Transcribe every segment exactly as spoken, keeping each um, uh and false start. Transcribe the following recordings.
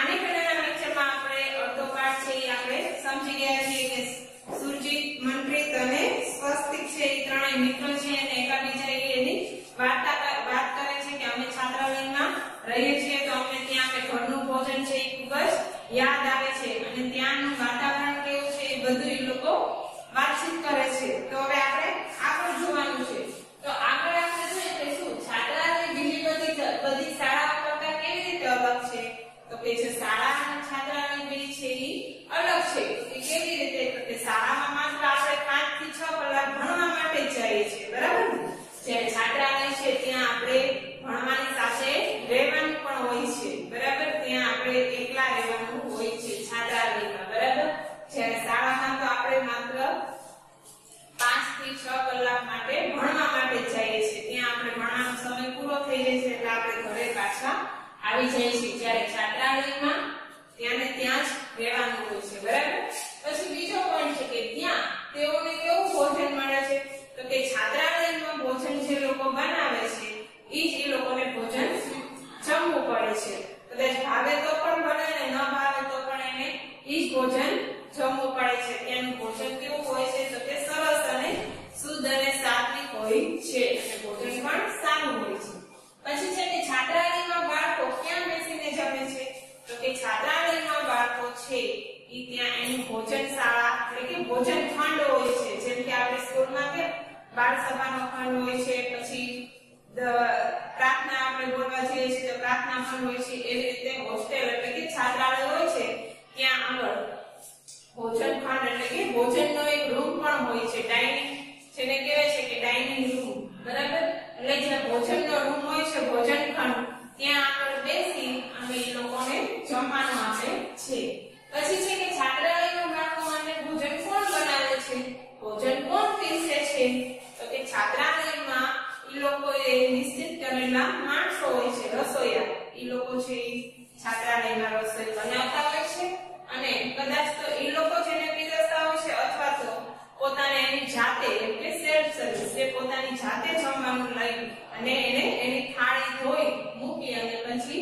આની પહેલાના લેક્ચરમાં આપણે અડધો પાઠ છે એ આપણે સમજી ગયા છીએ કે સુરજીત, મનપ્રીત અને સ્વસ્તિક છે એ ત્રણેય મિત્રો છે અને એકબીજા એની વાર્તા વાત કરે છે કે અમે છાત્રાલયમાં રહીએ છીએ તો અમને ત્યાં આપણે ઘરનું ભોજન છે એ ખૂબ જ યાદ આવે છે અને ત્યાંનું વાતાવરણ કેવું છે એ બધું એ લોકો વાતચીત કરે છે. તો હવે આપણે આગળ જોવાનું છે. તો આગળ આપણે જોઈએ કે શું છાત્રાલય બીજી બધી બધી શાળાઓ કરતા કેવી રીતે અલગ છે? તો કે જે શાળા અને છાત્રાલય બે છે એ અલગ છે. તો કેવી રીતે? તો કે શાળામાં માત્ર આપણે પાંચ થી છ કલાક ભણવા માટે જ જઈએ છીએ, બરાબર ને? જ્યારે છાત્રાલય છે ત્યાં આપણે ભણવાની સાથે રહેવાનું પણ હોય છે, બરાબર? ત્યાં આપણે એકલા રહેવાનું હોય છે છાત્રાલયમાં, બરાબર? જ્યારે શાળામાં તો આપણે માત્ર પાંચ થી છ કલાક માટે ભણવા માટે જ જઈએ છીએ. ત્યાં આપણે ભણવાનો સમય પૂરો થઈ જાય છે એટલે આપણે ઘરે પાછા આવી જાય છે. જ્યારે છાત્રાલયમાં ત્યાં ને ત્યાં જ રહેવાનું હોય છે, બરાબર? પછી બીજો પોઈન્ટ છે કે ત્યાં તેઓને કેવું ભોજન મળે છે? તો કે છાત્રાલયમાં ભોજન જે લોકો બનાવે છે એ જ એ લોકોને ભોજન જમવું પડે છે. કદાચ ભાવે તો પણ બને ને ન ભાવે તો પણ એને એ જ ભોજન જમવું પડે છે. ત્યાંનું ભોજન કેવું હોય છે? તો કે સરસ અને શુદ્ધ અને સાત્વિક હોય છે અને ભોજન પણ સારું હોય છે. પછી છે કે છાત્રાલયમાં બાળકો ક્યાં બેસીને જમે છે? તો કે છાત્રાલયમાં બાળકો છે ઈ ત્યાં એની ભોજન શાળા એટલે કે ભોજન ખંડ હોય છે. જેમ કે આપણે સ્કૂલમાં કે બાળ સભાનો ખંડ હોય છે, પછી પ્રાર્થના આપણે બોલવા જઈએ છીએ તો પ્રાર્થના ખંડ હોય છે. એવી રીતે હોસ્ટેલ એટલે કે છાત્રાલય હોય છે ત્યાં આગળ ભોજન ખંડ એટલે કે ભોજનનો એક રૂમ પણ હોય છે. ડાઇનિંગ જેને કહેવાય છે કે ડાઇનિંગ રૂમ, બરાબર? એટલે જે ભોજનનો રૂમ હોય છે ભોજન ખંડ ત્યાં આગળ બેસી અને એ લોકોને જમવાનું આપે છે. પછી છે કે છાત્રાલયના બાળકો માટે ભોજન કોણ બનાવે છે? ભોજન કોણ પીરસે છે? તો કે છાત્રાલયમાં એ લોકો એ નિશ્ચિત કરેલા માણસો હોય છે, રસોઈયા. એ લોકો છે છાત્રાલયમાં રસોઈ બનાવતા હોય છે અને કદાચ તો એ લોકો જેને પીરસતા હોય છે અથવા તો પોતાને એની જાતે એટલે સેલ્ફ સર્વિસ એ પોતાની જાતે જમવાનું લઈ અને એને એની થાળી ધોઈ મૂકી અને પછી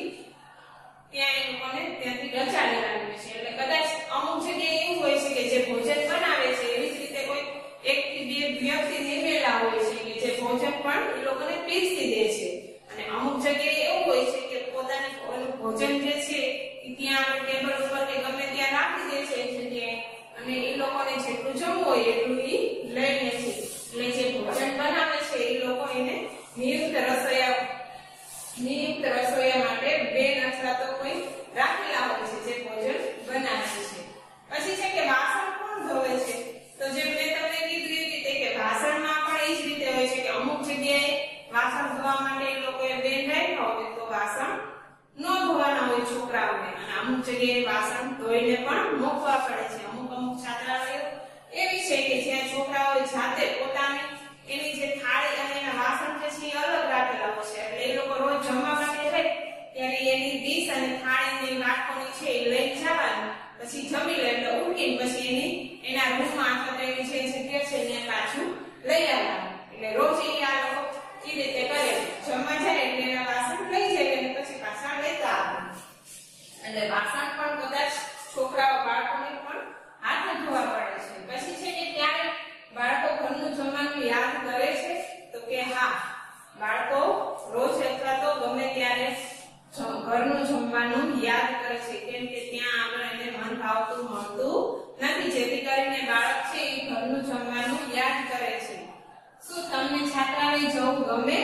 ત્યાં એ લોકોને ત્યાંથી રજા લેવાની હોય છે. એટલે કદાચ અમુક જગ્યાએ એવું હોય છે કે જે ભોજન બનાવે છે એવી જ રીતે કોઈ એક થી બે વ્યક્તિ નિમેલા હોય છે કે જે ભોજન પણ એ લોકોને પીરસી દે છે અને અમુક જગ્યાએ એવું હોય છે કે પોતાની ભોજન જે છે એ ત્યાં ટેબલ ઉપર કે ગમે ત્યાં રાખી દે છે એક જગ્યાએ અને એ લોકોને જેટલું જમવું હોય એટલું એ લઈ લે છે. એટલે જે ભોજન બનાવે છે એ લોકો એને નિયુક્ત રસોઈયા નિયુક્ત રસોઈયા માટે બેન અથવા તો કોઈ રાખેલા હોય છે જે ભોજન બનાવે છે. પછી છે કે વાસણ કોણ ધોવે છે? તો જે મેં તમને કીધું એ રીતે કે વાસણમાં પણ એ જ રીતે હોય છે કે અમુક જગ્યાએ વાસણ ધોવા માટે એ લોકોએ બેન રાખ્યા હોય તો વાસણ ન ધોવાના હોય છોકરાઓને અને અમુક જગ્યાએ વાસણ ધોઈને પણ મૂકવા પડે છે. અમુક અમુક છાત્રાલયો એવી છે કે જ્યાં છોકરાઓ જાતે પોતાની એની જે થાળી અને એના વાસણ જે છે એ અલગ રાખેલા હોય છે. એટલે એ લોકો રોજ જમવા માટે જાય ત્યારે એની ડીશ અને થાળીની વાટકોની છે એ લઈને જવાનું, પછી જમી લે એટલે ઉઠીને પછી એની એના રૂમમાં અથવા તો એની જે જગ્યા છે ત્યાં પાછું લઈ આવવાનું. એટલે રોજ એ આ લોકો એ રીતે કરે, જમવા જાય એટલે એના વાસણ લઈ જાય અને પછી પાછા લેતા આવે. એટલે વાસણ પણ કદાચ છોકરાઓ બાળકોને પણ હાથ ધોવા પડે છે. પછી છે કે ત્યારે બાળકો ઘરનું જમવાનું યાદ કરે છે? તો કે હા, બાળકો રોજ અથવા તો ગમે ત્યારે ઘરનું જમવાનું યાદ કરે છે. કેમ કે ત્યાં આગળ એને મન ભાવતું મળતું નથી, જેથી કરીને બાળક છે એ ઘરનું જમવાનું યાદ કરે છે. શું તમને છાત્રાલય જવું ગમે?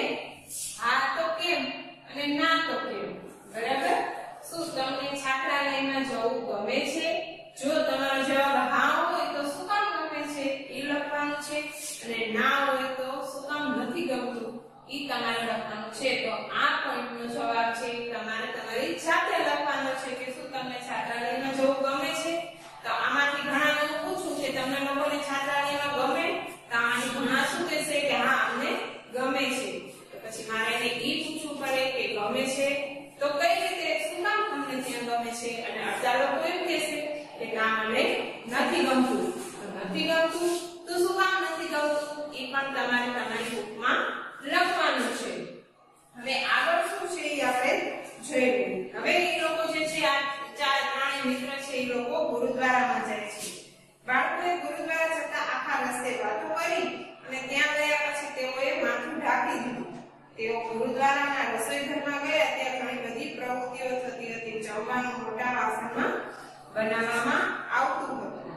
હા તો કેમ અને ના તો કેમ? બરાબર? શું તમને છાત્રાલયમાં જવું ગમે છે? જો તમારો જવાબ હા હોય તો શું કામ ગમે છે એ લખવાનું છે અને ના હોય તો શું કામ નથી ગમતું એ તમારે લખવાનું છે. તો આ પોઈન્ટનો જવાબ છે તમારે તમારી જાતે લખવાનો છે કે શું તમને છાત્રાલયમાં જવું ગમે છે? તો આમાંથી ઘણા લોકો પૂછું કે તમને લોકોને છાત્રાલયમાં ગમે? તો આની ઘણા શું કહેશે કે હા અમને ગમે છે. તો પછી મારે એને ઈ પૂછવું પડે કે ગમે છે તો કઈ રીતે, શું કામ તમને ત્યાં ગમે છે? અને અડધા લોકો એમ કહેશે કે ના મને નથી ગમતું. નથી ગમતું તો શું કામ નથી ગમતું એ પણ તમારે તમારી બુકમાં લખવાનું છે. હવે આગળ શું છે એ આપણે જોઈએ. હવે એ લોકો જે છે આ ચાર બનાવવામાં આવતું હતું.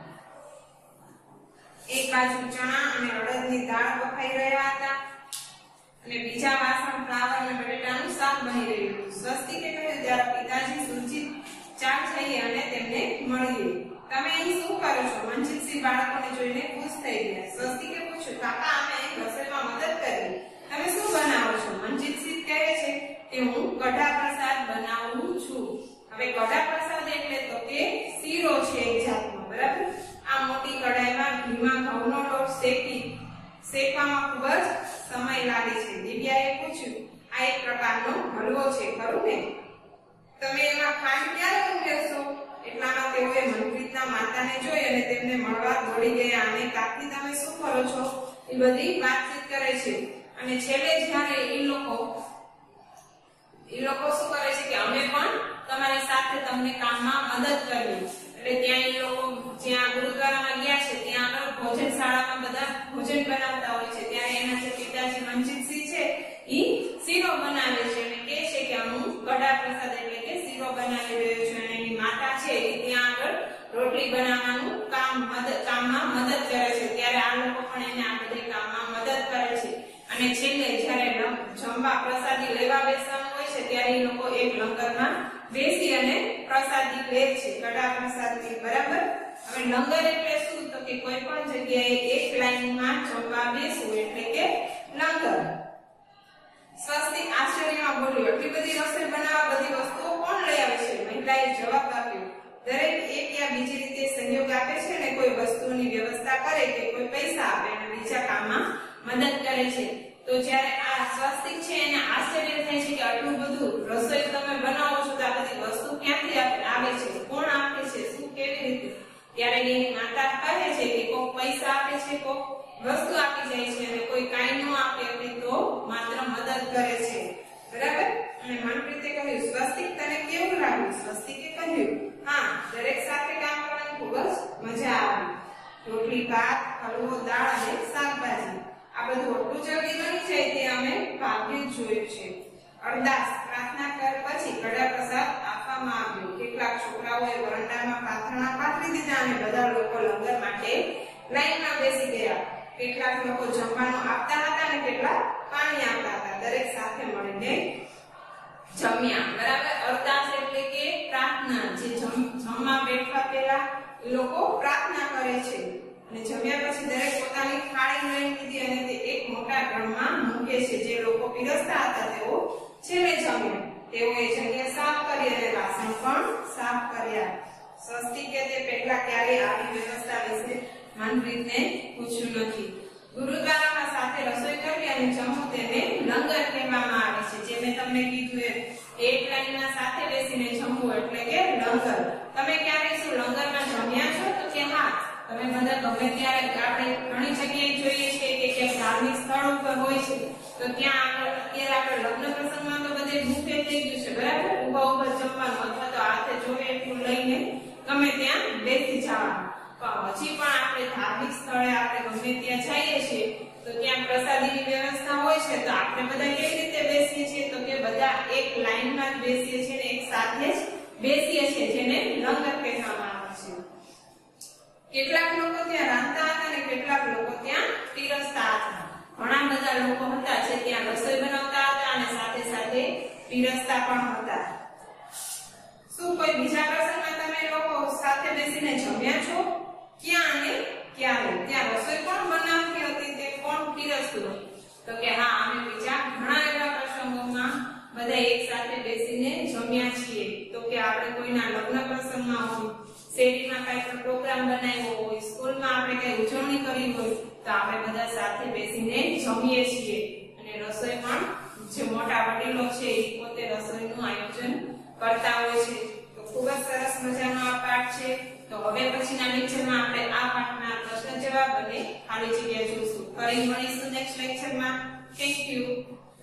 એક બાજુ ચણા અને અડદની દાળ બફાઈ રહ્યા હતા અને બીજા વાસણ ફ્લાવર અને બટેટાનું શાક બની રહ્યું હતું. સ્વસ્તિકે કહ્યું ત્યારે પિતાજી સુરજીત ચાલ જઈએ અને તેમને મળીએ. તમે અહીં શું કરો છો? મનજીતસિંહ બાળકોને જોઈને ખુશ થઈ ગયા. સ્વસ્તિકે પૂછ્યું, કાકા અમે અહીં રસોઈમાં મદદ કરી. તમે શું બનાવો છો? મનજીતસિંહ કહે છે કે હું કઢા પ્રસાદ બનાવું છું. હવે કઢા પ્રસાદ એટલે તો કે શીરો છે એક જાતનો, બરાબર? આ મોટી કઢાઈમાં ઘીમાં ઘઉંનો લોટ શેકી શેકવામાં ખૂબ જ સમય લાગે છે. દિવ્યાએ પૂછ્યું, આ એક પ્રકારનો હલવો છે ખરું ને? તમે એમાં ખાંડ ક્યારે ઉમેરશો? એટલામાં તેઓએ મનપ્રીતના માતાને જોઈ અને તેમને મળવા દોડી ગયા. અને કાકી તમે શું કરો છો? એ બધી વાતચીત કરે છે. અને છેલ્લે જ્યારે એ લોકો એ લોકો શું કરે છે કે અમે પણ તમારી સાથે તમને કામમાં મદદ કરવી. એટલે ત્યાં એ લોકો જ્યાં ગુરુદ્વારામાં ગયા છે ત્યાં આગળ ભોજનશાળામાં બધા ભોજન બનાવતા હોય છે. ત્યારે એના જે પિતાજી મનજીતસિંહ છે ઈ શીરો બનાવે છે અને કહે છે કે હું કઢા પ્રસાદ એટલે કે શીરો બનાવી રહ્યો છું. અને એની માતા છે એ ત્યાં આગળ રોટલી બનાવવાનું કામ મદદ કામમાં મદદ કરે છે. ત્યારે આ લોકો પણ એને આ બધી કામમાં મદદ કરે છે. અને છેલ્લે જ્યારે જમવા પ્રસાદી લેવા બેસવાનું હોય છે ત્યારે એ લોકો એક લંગરમાં બેસી અને પ્રસાદી લે છે, કઢા પ્રસાદની, બરાબર? હવે લંગર એટલે શું? તો કે કોઈ પણ જગ્યાએ એક લાઈનમાં જમવા બેસવું એટલે કે લંગર. સ્વસ્તિક આશ્ચર્યમાં બોલ્યો, એટલી બધી રસોઈ બનાવવા બધી વસ્તુઓ કોણ લઈ આવે છે? મહિલાએ જવાબ આપ્યો, દરેક એક યા બીજી રીતે સહયોગ આપે છે ને કોઈ વસ્તુની વ્યવસ્થા કરે કે કોઈ પૈસા આપે અને બીજા કામમાં મદદ કરે છે. તો જ્યારે આ સ્વસ્તિક છે એને આશ્ચર્ય થાય છે કે આટલું બધું રસોઈ તમે બનાવો છો તો આ બધી વસ્તુ ક્યાંથી આવે છે, કોણ આપે છે, શું, કેવી રીતે? ત્યારે એની માતા કહે છે કે કોક પૈસા આપે છે, કોક વસ્તુ આપી જાય છે અને કોઈ કાંઈ ન આપે તો માત્ર મદદ કરે છે, બરાબર? અને મનપ્રીતે કહ્યું, સ્વસ્તિક તને કેવું લાગ્યું? સ્વસ્તિકે કહ્યું, હા, દરેક સાથે કામ કરવાની ખૂબ જ મજા આવી. રોટલી, ભાત, હલવો, દાળ અને શાકભાજી, આ બધું એટલું જલ્દી બની જાય તે અમે ભાગ્યે જ જોયું છે. અરદાસ પ્રાર્થના કર પછી કઢા પ્રસાદ આપવામાં આવ્યો. કેટલાક છોકરાઓએ વરંડામાં પાથરણા પાથરી દીધા અને બધા લોકો લંગર માટે લાઈનમાં બેસી ગયા. કેટલાક લોકો જમવાનું આપતા હતા અને કેટલાક પાણી આપતા હતા. દરેક સાથે મળીને જમ્યા, બરાબર? અરદાસ એટલે કે પ્રાર્થના. જે જમવા બેઠવા પહેલા એ લોકો પ્રાર્થના કરે છે અને જમ્યા પછી દરેક પોતાની થાળી લઈ લીધી અને તે એક મોટા ડ્રમમાં મૂકે છે. જે લોકો પીરસતા હતા તેઓ છેલ્લે જમ્યા. તેઓએ જગ્યા સાફ કરી અને વાસણ પણ સાફ કર્યા. સ્વસ્તિકે તે પહેલા ક્યારેય આવી વ્યવસ્થા વિશે મનપ્રીતને પૂછ્યું નથી. ગુરુદ્વારામાં સાથે રસોઈ કરવી અને જમવું તેને લંગર કહેવામાં આવે છે. જે મેં તમને કીધું એમ એક લાઈનમાં સાથે બેસીને જમવું એટલે કે લંગર. તમે ક્યારે શું લંગરમાં જમ્યા છો? તો કે હા, તમે બધા ગમે ત્યારે આપણે ઘણી જગ્યાએ જોઈએ છીએ કે ક્યાંક ધાર્મિક સ્થળ ઉપર હોય છે તો ત્યાં અત્યારે આપણે લગ્ન પ્રસંગમાં તો બધે બુફે થઈ ગયું છે, બરાબર? ઉભા ઉભા જમવાનું અથવા તો હાથે જોવે એટલું લઈને ગમે ત્યાં બેસી જવાનું. પણ હજી પણ આપણે ધાર્મિક સ્થળે આપણે ગમે ત્યાં જઈએ છીએ તો ત્યાં પ્રસાદીની વ્યવસ્થા હોય છે તો આપણે બધા કેવી રીતે બેસીએ છીએ? તો કે બધા એક લાઈનમાં જ બેસીએ છીએ ને એક સાથે જ બેસીએ છીએ, જેને લંગર કહેવામાં આવે છે. કેટલાક લોકો ત્યાં રાંધતા હતા અને કેટલાક લોકો ત્યાં પીરસતા હતા. ઘણા બધા લોકો હતા જે ત્યાં રસોઈ બનાવતા હતા અને સાથે સાથે પીરસતા પણ હતા. શું કોઈ બીજા પ્રસંગમાં તમે લોકો સાથે બેસીને જમ્યા છો? ક્યાં અને ક્યારે? ત્યાં રસોઈ કોણ બનાવતી હતી? તે કોણ પીરસતું? તો કે હા, અમે બીજા ઘણા એવા પ્રસંગોમાં બધા એક સાથે બેસીને જમ્યા છીએ. તો કે આપણે કોઈના લગ્ન પ્રસંગમાં હોય, શેરીમાં કઈ પણ પ્રોગ્રામ બનાવ્યો હોય, સ્કૂલમાં આપણે કઈ ઉજવણી કરી હોય તો આપણે બધા સાથે બેસીને જમીએ છીએ. અને રસોઈ પણ જે મોટા વડીલો છે એ પોતે રસોઈનું આયોજન કરતા હોય છે. તો ખૂબ જ સરસ મજાનો આ પાઠ છે. તો હવે પછીના લેક્ચરમાં આપણે આ પાઠના પ્રશ્ન જવાબ અને ખાલી જગ્યા જોઈશું. ફરી મળીશું નેક્સ્ટ લેક્ચરમાં. Thank you.